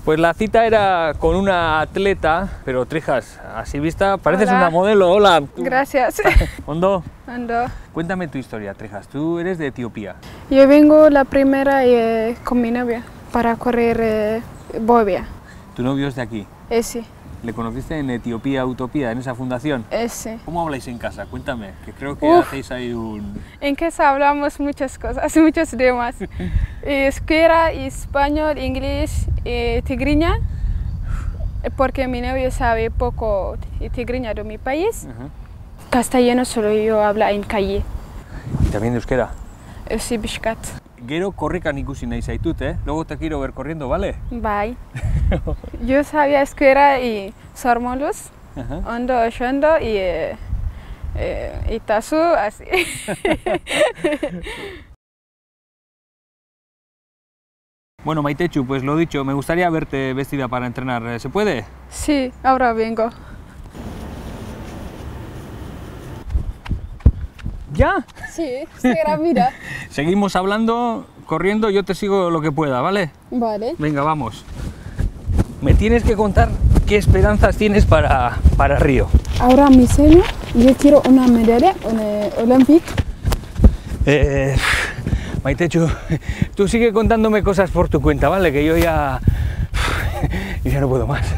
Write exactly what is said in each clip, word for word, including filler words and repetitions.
Pues la cita era con una atleta, pero Trijas, así vista, pareces Hola. una modelo. Hola. Gracias. Ondo, Ando. cuéntame tu historia, Trijas. Tú eres de Etiopía. Yo vengo la primera eh, con mi novia para correr eh, Bobia. Tu novio es de aquí. Ese, ¿Le conociste en Etiopía Utopía, en esa fundación? ese. ¿Cómo habláis en casa? Cuéntame, que creo que Uf. hacéis ahí un... En casa hablamos muchas cosas, muchos idiomas. Euskera, español, inglés, eh, tigriña, porque mi novio sabe poco tigriña de mi país. Ajá. Castellano solo yo hablo en calle. Y también de euskera. Sí, Bishkat. Gero korrikan ikusi nahi zaitut, eh? Luego te quiero ver corriendo, ¿vale? Bye. Yo sabía euskera y sormolos, Ajá. ondo, oshondo y eh, eh, itasu, así. Bueno, Maitechu, pues lo dicho, me gustaría verte vestida para entrenar. ¿Se puede? Sí, ahora vengo. ¿Ya? Sí, será, mira. Seguimos hablando, corriendo, yo te sigo lo que pueda, ¿vale? Vale. Venga, vamos. Me tienes que contar qué esperanzas tienes para, para Río. Ahora mi sueño, yo quiero una medalla, una olímpica. Eh, Maitechu, tú sigue contándome cosas por tu cuenta, ¿vale? Que yo ya... yo ya no puedo más.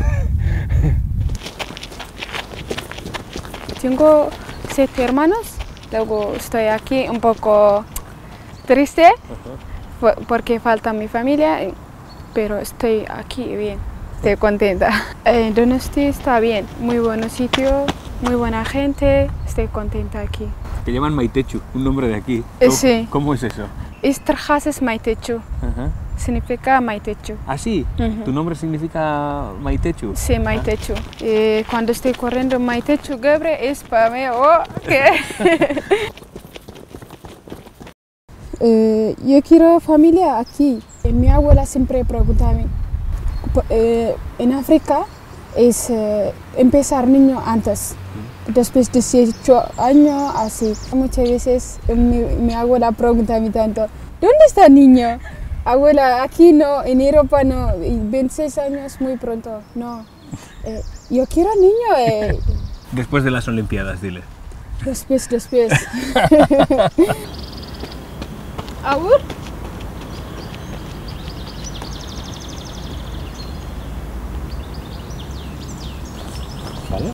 Tengo siete hermanos, luego estoy aquí un poco triste por- porque falta mi familia, pero estoy aquí bien, estoy contenta. Eh, donde estoy está bien, muy buen sitio, muy buena gente, estoy contenta aquí. Te llaman Maitechu, un nombre de aquí. Eh, ¿Cómo, sí. ¿Cómo es eso? Istrjas Maitechu, Ajá. significa Maitechu. ¿Ah, sí? Ujú. ¿Tu nombre significa Maitechu? Sí, Maitechu. Y cuando estoy corriendo Maitechu Gabre es para mí, oh, ¿qué? Eh, yo quiero familia aquí. Eh, Mi abuela siempre pregunta a mí, po- eh, en África es eh, empezar niño antes, después de dieciocho años, así. Muchas veces eh, mi, mi abuela pregunta a mí tanto, ¿dónde está el niño? Abuela, aquí no, en Europa no, y veintiséis años muy pronto, no. Eh, yo quiero niño, eh, Después de las Olimpiadas, dile. después, después. ¿Agur?